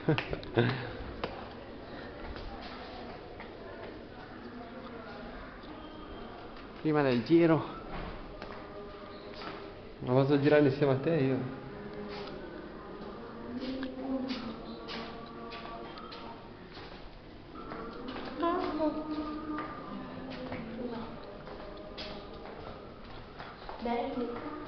Prima del giro ma posso girare insieme a te io? Bello.